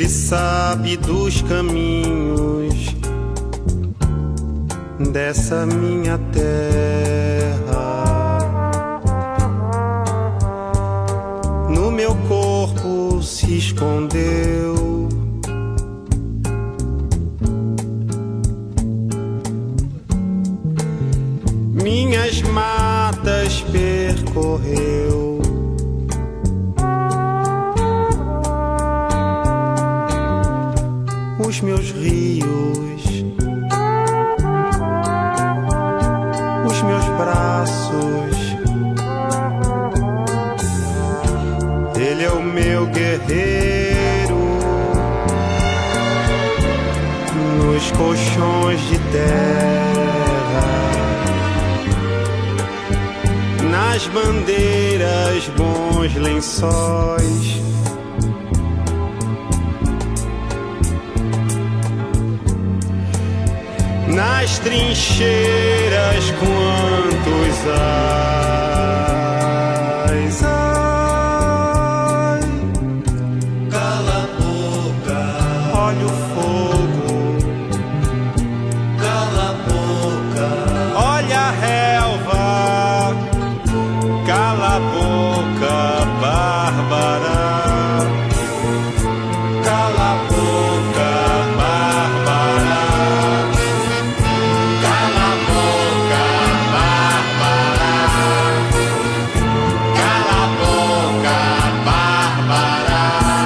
Ele sabe dos caminhos dessa minha terra. No meu corpo se escondeu minhas matas percorreu. Os meus rios, os meus braços. Ele é o meu guerreiro nos colchões de terra, nas bandeiras, bons lençóis. Nas trincheiras, quantos ais, ai. Cala a boca, Olha o fogo, cala a boca, olha a relva, cala a boca, Bárbara. Cala a boca, Bárbara. Cala a boca, Bárbara. Cala a boca, Bárbara.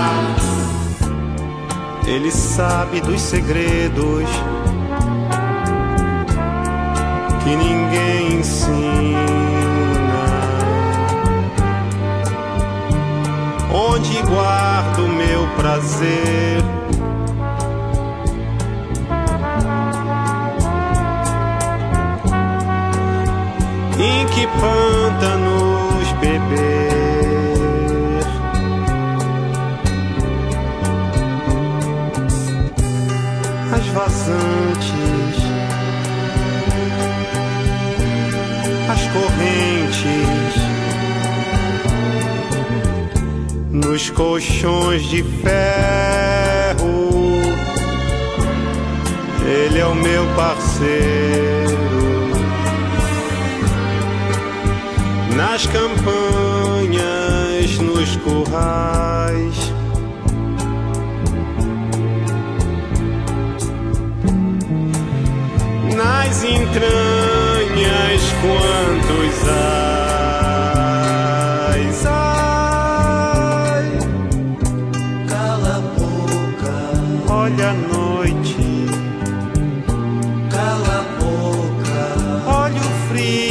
Ele sabe dos segredos que ninguém ensina, onde guardo meu prazer. Em que pântanos beber, as vazantes, as correntes, nos colchões de ferro. Ele é o meu parceiro nas campanhas, nos currais. Nas entranhas, quantos ais, ai. cala a boca, Olha a noite, cala a boca, olha o frio.